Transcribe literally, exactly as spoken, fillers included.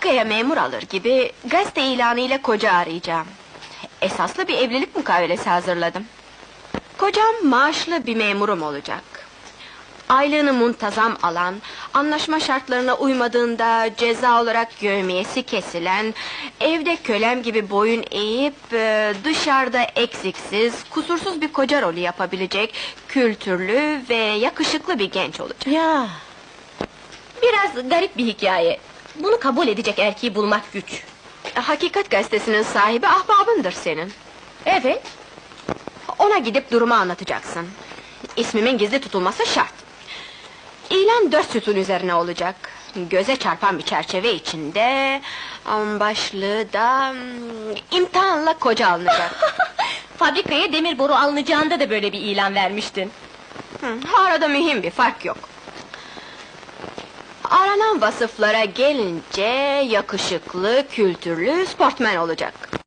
Fabrikaya memur alır gibi gazete ilanı ile koca arayacağım. Esaslı bir evlilik mukavelesi hazırladım. Kocam maaşlı bir memurum olacak. Aylığını muntazam alan, anlaşma şartlarına uymadığında ceza olarak yevmiyesi kesilen, evde kölem gibi boyun eğip e, dışarıda eksiksiz, kusursuz bir koca rolü yapabilecek kültürlü ve yakışıklı bir genç olacak. Ya, Biraz garip bir hikaye. Bunu kabul edecek erkeği bulmak güç. Hakikat gazetesinin sahibi ahbabındır senin. evet. Ona gidip durumu anlatacaksın. İsmimin gizli tutulması şart. İlan dört sütun üzerine olacak. Göze çarpan bir çerçeve içinde... am, Başlığı da... mm, imtihanla koca alınacak. Fabrikaya demir boru alınacağında da böyle bir ilan vermiştin. Hı, arada mühim bir fark yok. Aranan vasıflara gelince... yakışıklı, kültürlü, sportmen olacak.